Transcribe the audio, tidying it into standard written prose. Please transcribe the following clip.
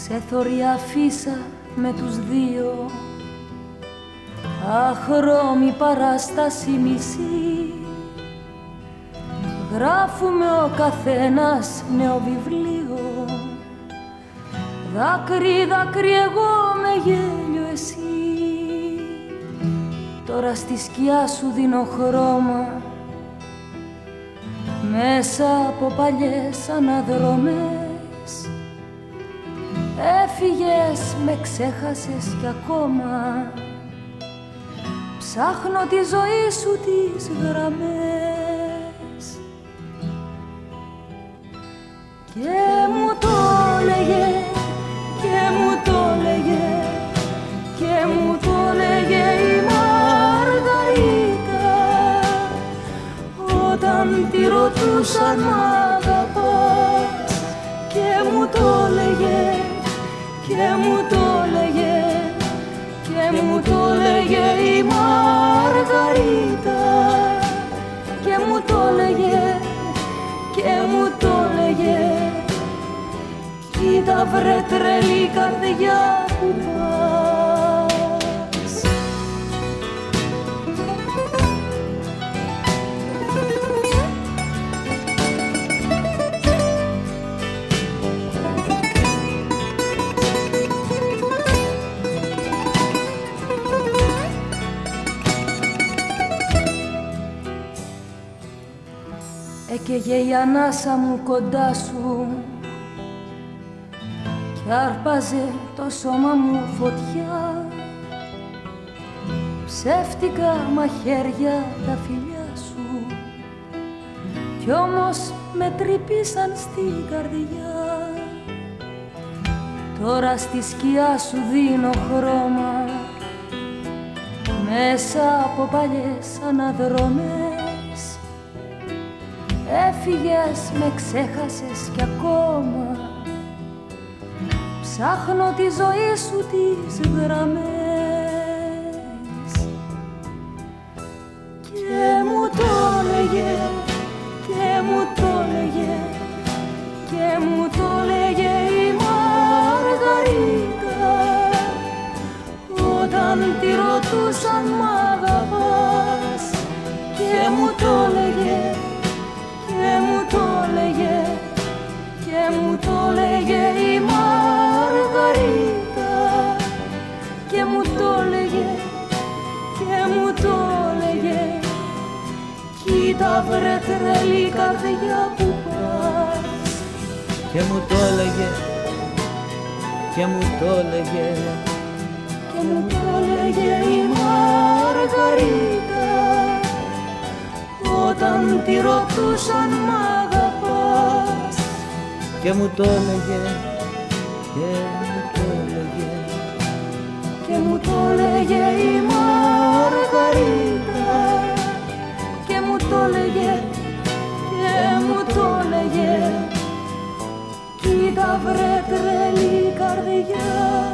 Ξεθωριά φύσα με τους δύο, αχρώμη παράσταση μισή. Γράφουμε ο καθένας νέο βιβλίο, δάκρυ, δάκρυ εγώ με γέλιο εσύ. Τώρα στη σκιά σου δίνω χρώμα, μέσα από παλιές αναδρομές. Έφυγες, με ξέχασες κι ακόμα ψάχνω τη ζωή σου τις γραμμές. Και μου το λέγε, και μου το λέγε, και μου το λέγε η Μαργαρίτα, όταν τη ρωτούσαν μ' αγαπάς. Και μου το λέγε, και μου το λέγε, και μου το λέγε η Μαργαρίτα. Και μου το λέγε, και μου το λέγε, κοίτα βρε τρελή καρδιά που πας. Έκαιγε η ανάσα μου κοντά σου κι άρπαζε το σώμα μου φωτιά. Ψεύτικα μαχαίρια τα φιλιά σου κι όμως με τρυπήσαν στην καρδιά. Τώρα στη σκιά σου δίνω χρώμα, μέσα από παλιές αναδρομές. Έφυγες, με ξέχασες κι ακόμα ψάχνω τη ζωή σου τις γραμμές. Και μου το λέγε, και μου το λέγε, και μου το λέγε η Μαργαρίτα, όταν τη ρωτούσαν μ' αγαπάς. Και μου το λέγε, και μου το λέγε, και μου το λέγε η Μαργαρίτα. Και μου το λέγε, και μου το λέγε, κοίτα βρε τρελή καρδιά που πας. Και μου το έλεγε, και μου το έλεγε, και μου το λέγε η Μαργαρίτα, όταν τη ρωτούσαν μ' αγαπάς. και μου το έλεγε, και μου το έλεγε, και μου το λέγε η Μαργαρίτα. Και μου το λέγε, και μου το λέγε, κοίτα βρε τρελή καρδιά